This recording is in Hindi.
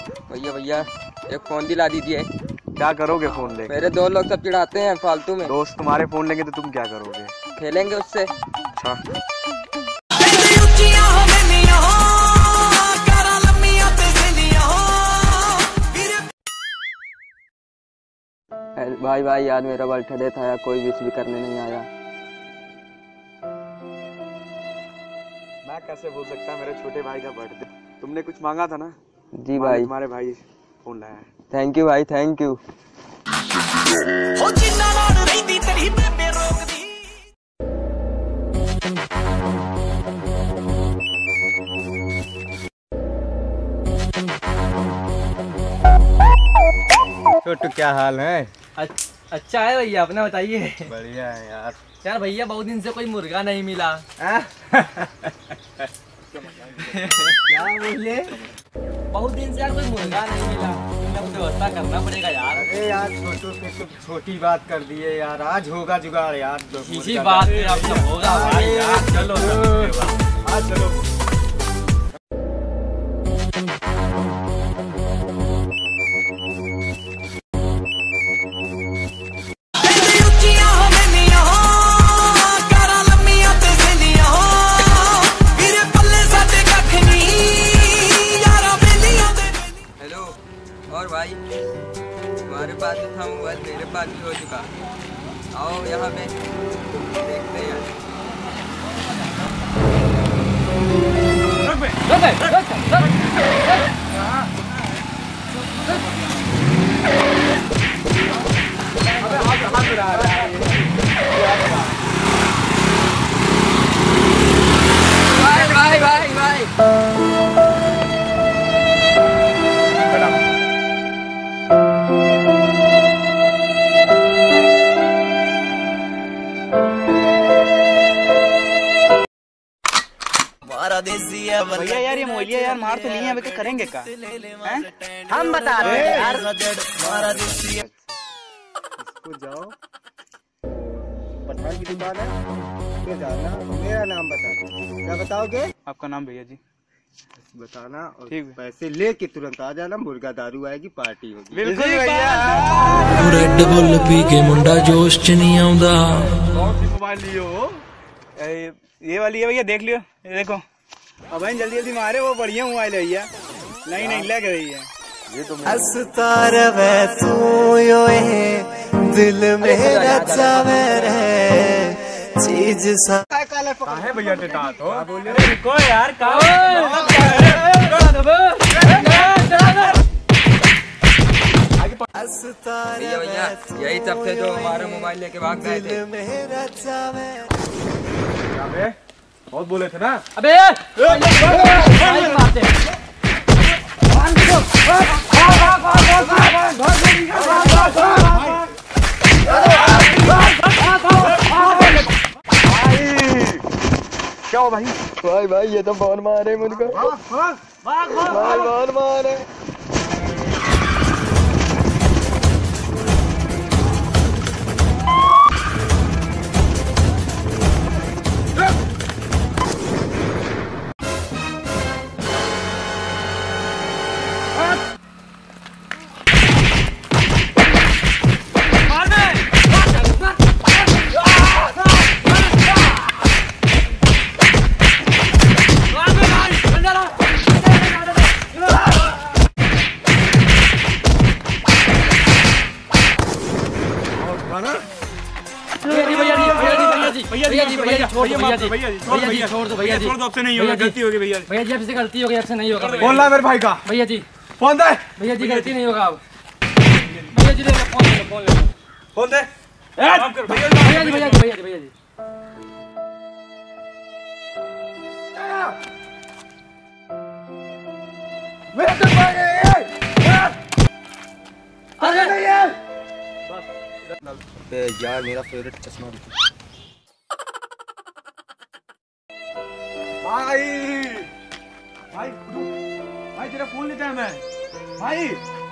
भैया भैया एक फोन दिला दीजिए। क्या करोगे फोन लेके? मेरे दो लोग सब चिढ़ाते हैं फालतू में। दोस्त तुम्हारे फोन लेंगे तो तुम क्या करोगे? खेलेंगे उससे। अच्छा भाई भाई यार मेरा बर्थडे था यार, कोई विश भी करने नहीं आया। मैं कैसे भूल सकता मेरे छोटे भाई का बर्थडे। तुमने कुछ मांगा था ना? जी भाई। तुम्हारे भाई फोन लाया है। थैंक यू भाई, थैंक यू। छोटू क्या हाल है? अच्छा है भैया, अपना बताइए। बढ़िया है यार। यार भैया बहुत दिन से कोई मुर्गा नहीं मिला। क्या बोले? बहुत दिन से यार कोई मुर्गा नहीं मिला, अब व्यवस्था करना पड़ेगा यार। अरे यार छोटू तो छोटी बात कर दिए यार, आज होगा जुगाड़ यार। इसी बात पे अब सब होगा भाई यार। चलो आज चलो। और भाई तुम्हारे पास जो था मोबाइल मेरे पास भी हो चुका। आओ यहाँ पे देखते हैं। भाई भाई भाई भाई भैया यार ये मोलिया यार मार तो नहीं है, अभी क्या करेंगे का? हम बता रहे हैं यार। इसको जाओ, पठान की दुकान है, उसके जाना, मेरा नाम बता। क्या बताओगे? आपका नाम भैया जी बताना और ठीक। पैसे लेके तुरंत आ जाना। मुर्गा दारू आएगी, पार्टी होगी। बिल्कुल भैया। रेड बुल पी के मुंडा जोश च नहीं आउंदा। कौन सी मोबाइल लियो? ये वाली है भैया, देख लियो। ये देखो अब भाई जल्दी जल्दी मारे, वो बढ़िया मोबाइल है भैया। नहीं नहीं लग रही है ये तो अस्तार वे तू योए दिल मेरा चावे रे चीज सा है भैया टेटा तो रुको यार। भैया भैया यही सब थे जो हमारे मोबाइल लेके भाग गए थे। मेरा चावे बहुत बोले थे ना। अबे क्या हो भाई? भाई भाई ये तो बहुत मारे मुझको। भाई बहुत मारे। छोड़ दो भैया जी, आपसे नहीं होगा, गलती होगी भैया। भैया जी आपसे गलती हो गई, आपसे नहीं होगा। फोन ला मेरे भाई का। भैया जी फोन दे। भैया जी गलती नहीं होगा अब। भैया जी ले लो, फोन ले लो, फोन ले लो। फोन दे। भैया जी भैया जी भैया जी भैया जी मेरे तो भाई यार मेरा फेवरेट चश्मा भाई भाई भाई तेरा फोन लेता है मैं भाई।